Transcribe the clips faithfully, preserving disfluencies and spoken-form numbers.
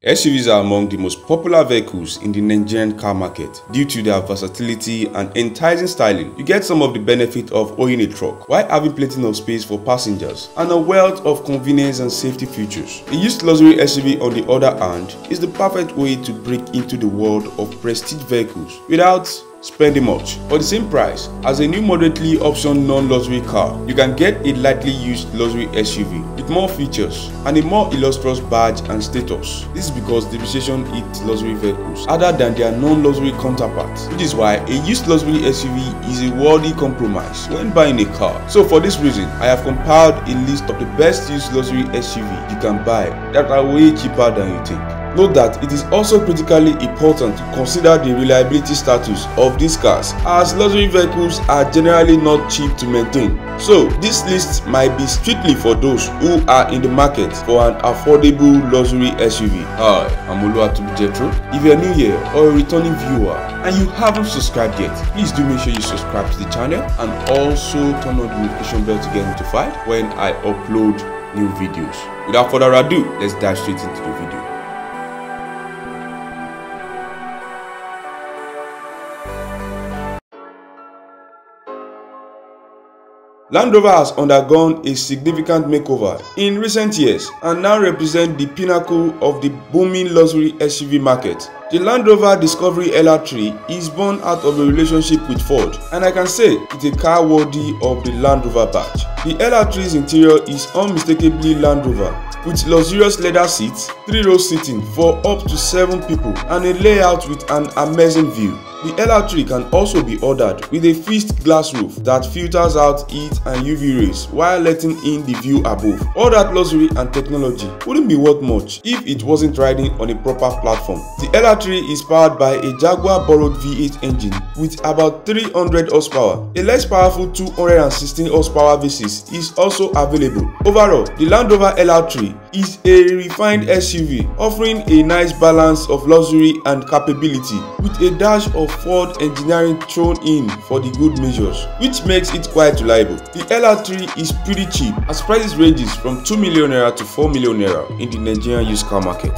S U Vs are among the most popular vehicles in the Nigerian car market due to their versatility and enticing styling. You get some of the benefit of owning a truck while having plenty of space for passengers and a wealth of convenience and safety features. A used luxury S U V, on the other hand, is the perfect way to break into the world of prestige vehicles without spending much. For the same price as a new moderately optioned non-luxury car, you can get a lightly used luxury S U V with more features and a more illustrious badge and status. This is because depreciation hits luxury vehicles harder than their non-luxury counterparts, which is why a used luxury S U V is a worthy compromise when buying a car. So for this reason, I have compiled a list of the best used luxury S U V you can buy that are way cheaper than you think. Note that it is also critically important to consider the reliability status of these cars, as luxury vehicles are generally not cheap to maintain. So this list might be strictly for those who are in the market for an affordable luxury S U V. Hi, I'm Oluwatobi Jethro. If you're new here or a returning viewer and you haven't subscribed yet, please do make sure you subscribe to the channel and also turn on the notification bell to get notified when I upload new videos. Without further ado, let's dive straight into the video. Land Rover has undergone a significant makeover in recent years and now represents the pinnacle of the booming luxury S U V market. The Land Rover Discovery L R three is born out of a relationship with Ford, and I can say it's a car worthy of the Land Rover badge. The L R three's interior is unmistakably Land Rover, with luxurious leather seats, three row seating for up to seven people, and a layout with an amazing view. The L R three can also be ordered with a fixed glass roof that filters out heat and U V rays while letting in the view above. All that luxury and technology wouldn't be worth much if it wasn't riding on a proper platform. The L R three is powered by a Jaguar borrowed V eight engine with about three hundred horsepower. A less powerful two hundred sixteen horsepower V six is also available. Overall, the Land Rover L R three is a refined S U V offering a nice balance of luxury and capability, with a dash of Ford engineering thrown in for the good measures, which makes it quite reliable. The L R three is pretty cheap, as prices ranges from two million naira to four million naira in the Nigerian used car market.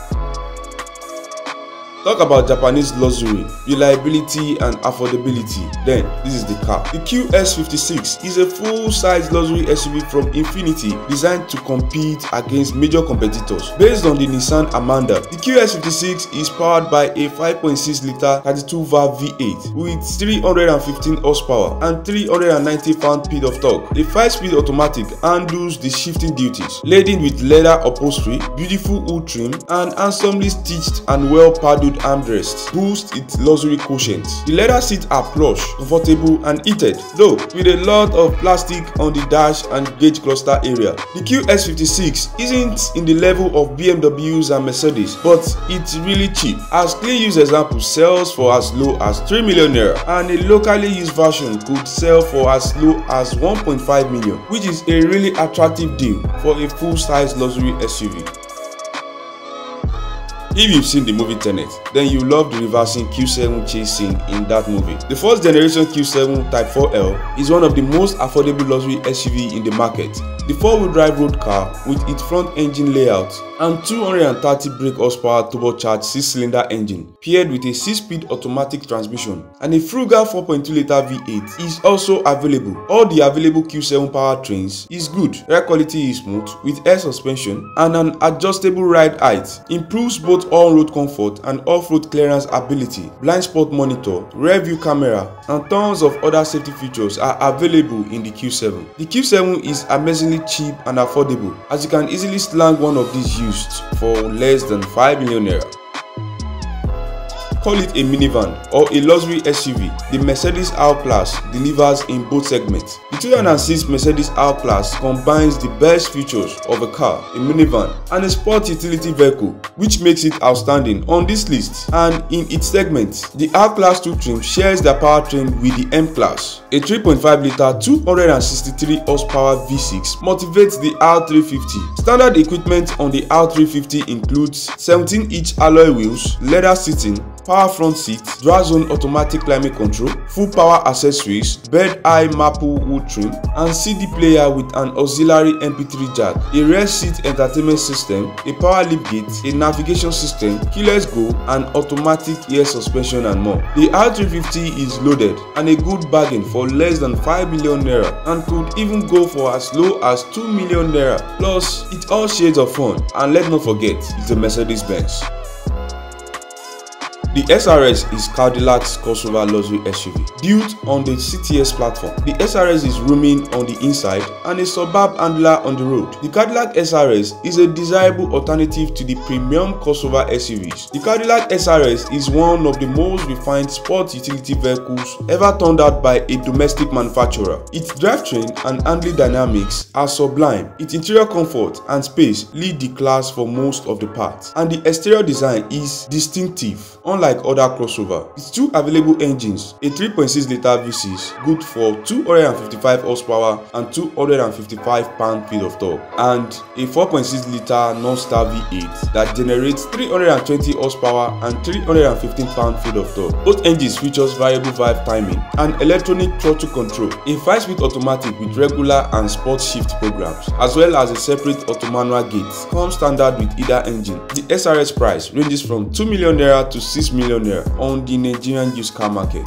Talk about Japanese luxury, reliability and affordability, then this is the car. The Q S fifty-six is a full-size luxury S U V from Infiniti designed to compete against major competitors. Based on the Nissan Amanda, the Q S fifty-six is powered by a five point six litre thirty-two valve V eight with three hundred fifteen horsepower and three hundred ninety pound-feet of torque. A five-speed automatic handles the shifting duties, laden with leather upholstery, beautiful wood trim, and handsomely stitched and well-padded armrests boost its luxury quotient. The leather seats are plush, comfortable and heated, though with a lot of plastic on the dash and gauge cluster area. The Q S fifty-six isn't in the level of B M Ws and Mercedes, but it's really cheap, as clean use example sells for as low as three million naira, and a locally used version could sell for as low as one point five million, which is a really attractive deal for a full-size luxury S U V. If you've seen the movie Tenet, then you love the reversing Q seven chase scene in that movie. The first generation Q seven Type four L is one of the most affordable luxury S U V in the market. The four-wheel drive road car with its front engine layout and two hundred thirty brake horsepower turbocharged six-cylinder engine paired with a six-speed automatic transmission and a frugal four point two litre V eight is also available. All the available Q seven powertrains is good. Ride quality is smooth with air suspension and an adjustable ride height. Improves both on-road comfort and off-road clearance ability. Blind spot monitor, rear view camera, and tons of other safety features are available in the Q seven. The Q seven is amazingly cheap and affordable, as you can easily slang one of these used for less than five million naira. Call it a minivan or a luxury S U V, the Mercedes R-Class delivers in both segments. The two thousand six Mercedes R-Class combines the best features of a car, a minivan, and a sport utility vehicle, which makes it outstanding on this list. And in its segment, the R-Class two trim shares their powertrain with the M-Class. A three point five litre two hundred sixty-three horsepower V six motivates the R three fifty. Standard equipment on the R three fifty includes seventeen inch alloy wheels, leather seating, power front seat, dual zone automatic climate control, full power accessories, bird eye maple wood trim, and C D player with an auxiliary M P three jack, a rear seat entertainment system, a power liftgate, a navigation system, keyless go, and automatic air suspension and more. The R three fifty is loaded and a good bargain for less than five million naira and could even go for as low as two million naira. Plus, it's all shades of fun, and let's not forget, it's a Mercedes-Benz. The S R S is Cadillac's crossover luxury S U V. Built on the C T S platform, the S R S is rooming on the inside and a suburb handler on the road. The Cadillac S R S is a desirable alternative to the premium crossover S U Vs. The Cadillac S R S is one of the most refined sport utility vehicles ever turned out by a domestic manufacturer. Its drivetrain and handling dynamics are sublime. Its interior comfort and space lead the class for most of the parts, and the exterior design is distinctive. Unlike other crossover, its two available engines, a three point six litre V six good for two hundred fifty-five horsepower and two hundred fifty-five pound-feet of torque, and a four point six litre non-star V eight that generates three hundred twenty horsepower and three hundred fifteen pound-feet of torque. Both engines features variable valve timing and electronic throttle control, a five speed automatic with regular and sport shift programs, as well as a separate auto-manual gate. Comes standard with either engine. The S R S price ranges from two million naira to six million naira on the Nigerian used car market.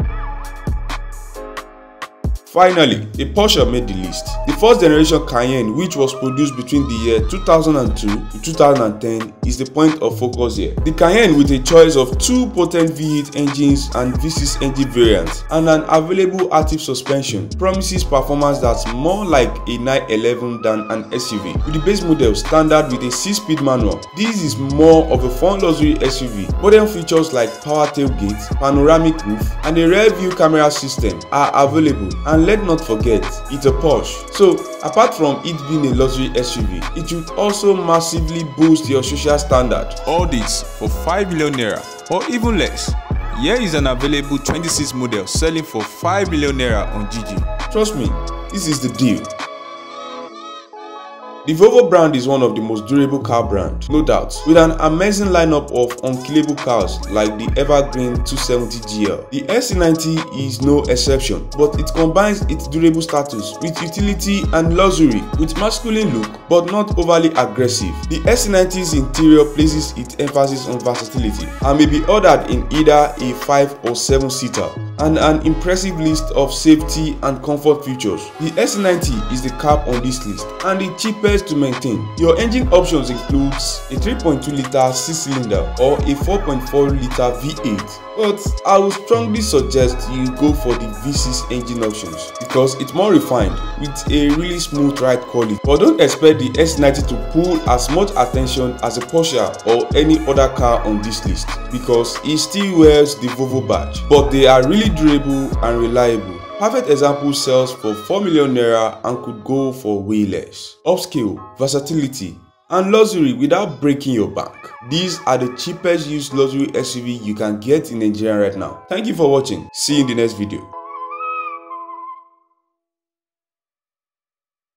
Finally, a Porsche made the list. The first generation Cayenne, which was produced between the year two thousand two to two thousand ten, is the point of focus here. The Cayenne, with a choice of two potent V eight engines and V six engine variants and an available active suspension, promises performance that's more like a nine eleven than an S U V. With the base model standard with a six speed manual, this is more of a fun luxury S U V. Modern features like power tailgate, panoramic roof, and a rear view camera system are available. And And let's not forget, it's a Porsche. So apart from it being a luxury S U V, it should also massively boost your social standard. All this for five million naira or even less. Here is an available twenty-six model selling for five million naira on G G. Trust me, this is the deal. The Volvo brand is one of the most durable car brands, no doubt, with an amazing lineup of unkillable cars like the Evergreen two seventy G L. The S C ninety is no exception, but it combines its durable status with utility and luxury, with masculine look but not overly aggressive. The S C ninety's interior places its emphasis on versatility and may be ordered in either a five or seven seater, and an impressive list of safety and comfort features. The S C ninety is the cap on this list and the cheapest to maintain. Your engine options includes a three point two litre six cylinder or a four point four litre V eight, but I would strongly suggest you go for the V six engine options because it's more refined with a really smooth ride quality. But don't expect the S C ninety to pull as much attention as a Porsche or any other car on this list because it still wears the Volvo badge, but they are really durable and reliable. Perfect example sells for four million naira and could go for way less. Upscale, versatility, and luxury without breaking your bank. These are the cheapest used luxury S U V you can get in Nigeria right now. Thank you for watching. See you in the next video.